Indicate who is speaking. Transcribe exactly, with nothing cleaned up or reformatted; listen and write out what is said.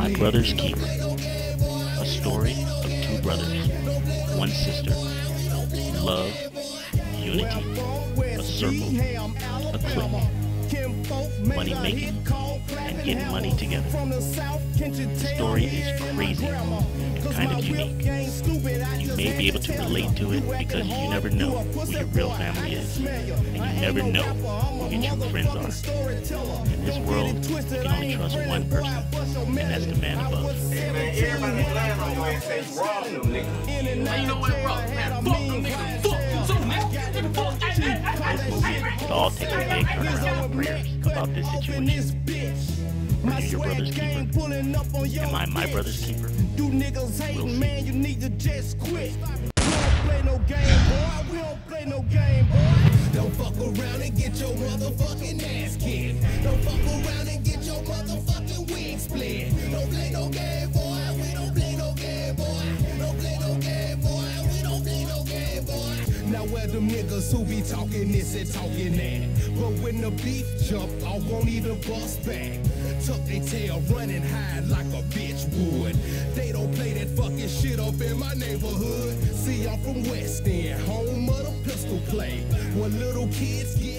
Speaker 1: My Brother's Keeper. A story of two brothers, one sister, love, unity, a circle, a clique, money making, and getting money together. The story is crazy and kind of unique. You may be able to relate to it because you never know who your real family is, and you never know who your true friends are. In this world, you can only trust one person, and that's the man above.
Speaker 2: Hey man, everybody lying on your ass say you robbing them niggas.
Speaker 3: Now you know what, bro? Man, fuck them niggas. Fuck them too, nigga. Fuck that nigga.
Speaker 1: This movie could all take a big turnaround of prayers about this situation. Are you your brother's keeper? Am I my brother's keeper?
Speaker 4: You niggas hating, man, you need to just quit. We don't play no game, boy. We don't play no game, boy. Don't fuck around and get your motherfucking ass kicked. Don't fuck around and get your motherfucking wig split. Don't play no game, boy. We don't play no game, boy. Don't play no game, boy. We don't play no game, boy. Now where them niggas who be talking this and talking that? But when the beef jump off, won't even bust back. Tuck they tail, running high like a bitch would. They don't play that fucking shit up in my neighborhood. See, I'm from West End, home of the pistol play. When little kids get